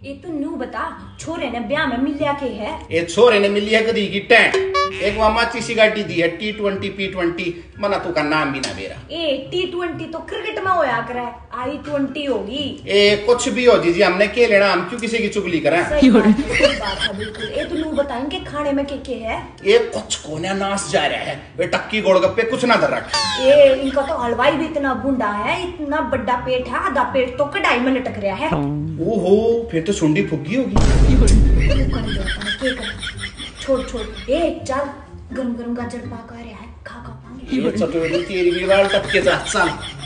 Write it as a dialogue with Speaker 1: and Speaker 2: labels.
Speaker 1: ये तो न्यू बता, छोरे ने ब्याह में मिलिया के है।
Speaker 2: ये छोरे ने मिलिया कदी की टें एक मामा चीसी गाड़ी दी है T20 P20 मना तू का नाम भी ना मेरा।
Speaker 1: ए T20 तो क्रिकेट में होया करे, I20 होगी।
Speaker 2: ए कुछ भी हो जी हमने के लेना, हम क्यों किसी की चुगली करें।
Speaker 1: सही बात है बिल्कुल। ए तो न्यू बताएंगे खाने में के है।
Speaker 2: ये कुछ कोने नाश जा रहा है, वे टक्की गोलगप्पे कुछ ना दर रख।
Speaker 1: ए इनका तो हलवाई भी इतना बुंडा है, इतना बड़ा पेट है, आधा पेट तो कढ़ाई में लटक रहा है।
Speaker 2: ओहो फिर तो सुंडी फुग्गी होगी।
Speaker 1: छोड़ ए चल, गरम गरम गाजर पाक आ रहा है, खा खा पाएंगे।
Speaker 2: ये चटोरी तेरी भी वाल टपके जा चल।